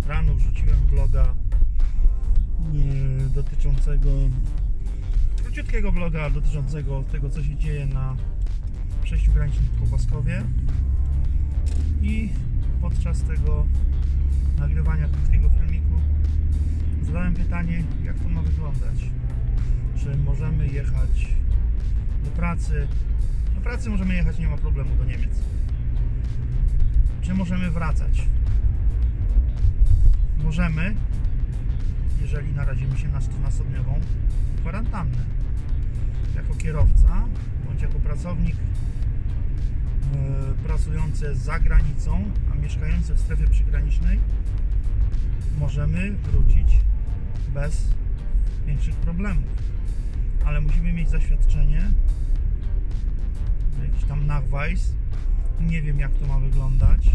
rano wrzuciłem vloga króciutkiego vloga dotyczącego tego, co się dzieje na przejściu granicznym w Kołbaskowie, i podczas tego nagrywania krótkiego filmiku zadałem pytanie, jak to ma wyglądać. Czy możemy jechać do pracy? Do pracy możemy jechać, nie ma problemu, do Niemiec. Czy możemy wracać? Możemy, jeżeli narazimy się na 14-dniową kwarantannę. Jako kierowca bądź jako pracownik pracujący za granicą, a mieszkający w strefie przygranicznej, możemy wrócić bez większych problemów. Ale musimy mieć zaświadczenie, jakiś tam Nachweis, nie wiem jak to ma wyglądać,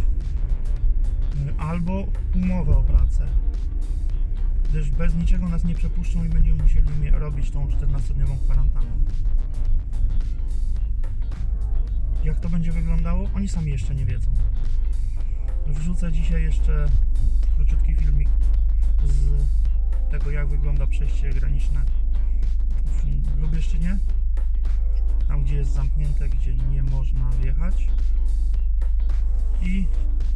albo umowę o pracę, gdyż bez niczego nas nie przepuszczą i będziemy musieli robić tą 14-dniową kwarantannę. Jak to będzie wyglądało? Oni sami jeszcze nie wiedzą. Wrzucę dzisiaj jeszcze króciutki filmik z tego, jak wygląda przejście graniczne w Lubieszczynie, tam gdzie jest zamknięte, gdzie nie można wjechać, i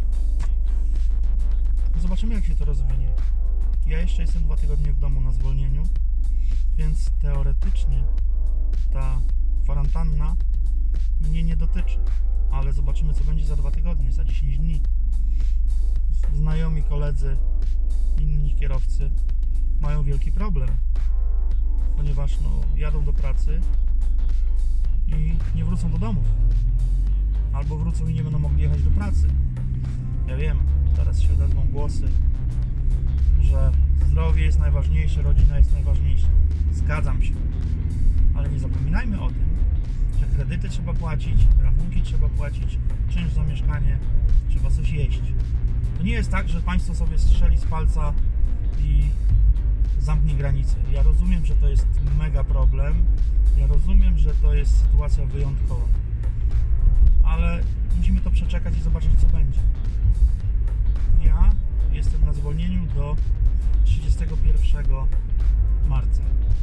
zobaczymy, jak się to rozwinie. Ja jeszcze jestem 2 tygodnie w domu na zwolnieniu, więc teoretycznie ta kwarantanna mnie nie dotyczy, ale zobaczymy, co będzie za 2 tygodnie, za 10 dni. Znajomi, koledzy, inni kierowcy mają wielki problem, ponieważ jadą do pracy i nie wrócą do domów, albo wrócą i nie będą mogli jechać do pracy. Ja wiem, teraz się odezwą głosy, że zdrowie jest najważniejsze, rodzina jest najważniejsza. Zgadzam się, ale nie zapominajmy o tym, że kredyty trzeba płacić, rachunki trzeba płacić, czynsz za mieszkanie, trzeba coś jeść. To nie jest tak, że państwo sobie strzeli z palca i zamknie granice. Ja rozumiem, że to jest mega problem, ja rozumiem, że to jest sytuacja wyjątkowa, ale musimy to przeczekać i zobaczyć, co będzie. Ja jestem na zwolnieniu do 31 marca.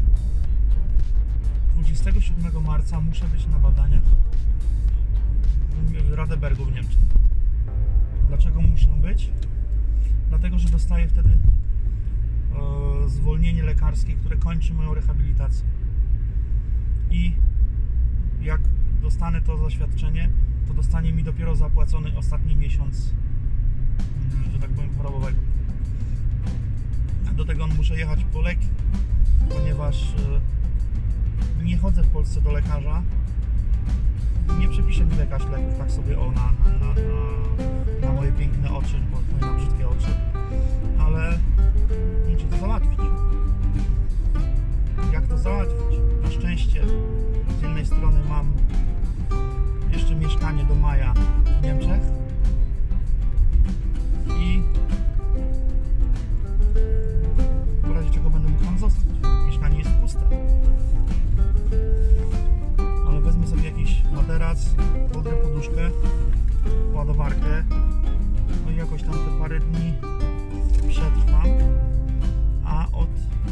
27 marca muszę być na badaniach w Radebergu w Niemczech. Dlaczego muszę być? Dlatego, że dostaję wtedy zwolnienie lekarskie, które kończy moją rehabilitację. I jak dostanę to zaświadczenie, to dostanie mi dopiero zapłacony ostatni miesiąc, że tak powiem, chorobowego. Do tego muszę jechać po leki, ponieważ nie chodzę w Polsce do lekarza. Nie przepisze mi lekarz leków tak sobie na moje piękne oczy, na brzydkie oczy, ale muszę to załatwić. Jak to załatwić? Na szczęście z jednej strony mam jeszcze mieszkanie do maja w Niemczech i w razie czego będę mógł tam zostać. Mieszkanie jest puste, ale wezmę sobie jakiś materac, kołdrę, poduszkę, ładowarkę, no i jakoś tam te parę dni przetrwam, a od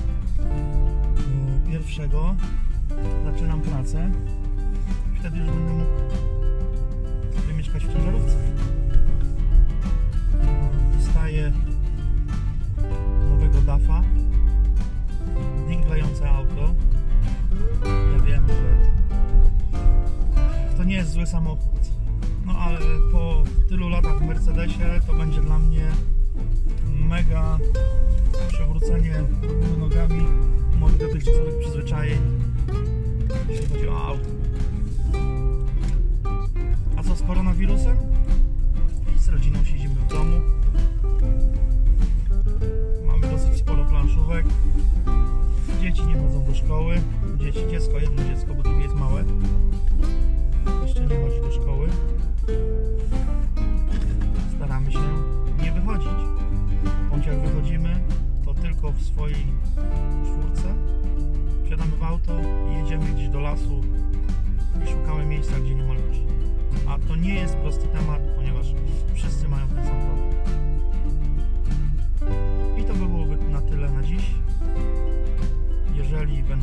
1 zaczynam pracę i wtedy już będę mógł sobie mieszkać w ciężarówce. Dostaję nowego DAF-a, dinglejące auto. Ja wiem, że to nie jest zły samochód, no ale po tylu latach w Mercedesie to będzie dla mnie mega przewrócenie do góry nogami moich dotychczasowych przyzwyczajeń, jeśli chodzi o auto. A co z koronawirusem? I z rodziną siedzimy w domu. Mamy dosyć sporo planszówek. Dzieci nie chodzą do szkoły. Jedno dziecko, bo drugie jest małe, jeszcze nie chodzi do szkoły. Staramy się nie wychodzić. Bądź jak wychodzimy, to tylko w swojej czwórce. Wsiadamy w auto i jedziemy gdzieś do lasu i szukamy miejsca, gdzie nie ma ludzi. A to nie jest prosty temat, ponieważ wszyscy mają ten sam problem.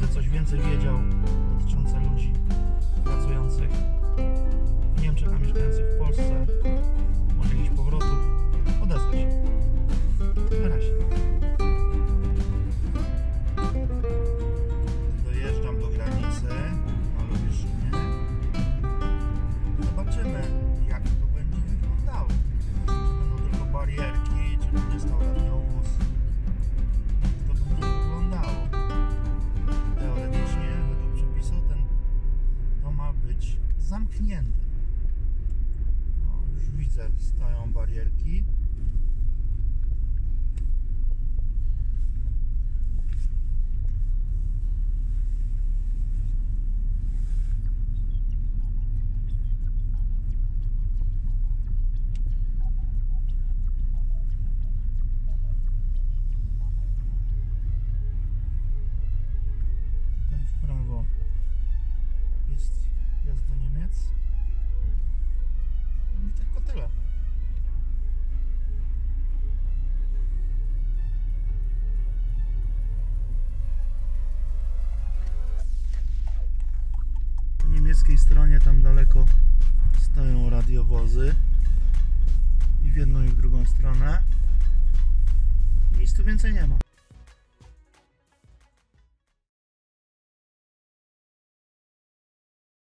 coś więcej wiedział dotyczące ludzi pracujących w Niemczech, a mieszkających w Polsce, może jakichś powrotów, odezwę się. Na razie. Dojeżdżam do granicy na Lubuszynie. Zobaczymy, jak to będzie wyglądało. Czy będą tylko barierki, czy będzie stał radiowóz. Jak to będzie wyglądało. Teoretycznie, według przepisu, to ma być zamknięte. No, już widzę, stoją barierki. Tutaj w prawo jest wjazd do Niemiec. I tylko tyle. Po niemieckiej stronie tam daleko stoją radiowozy i w jedną i w drugą stronę. Nic tu więcej nie ma.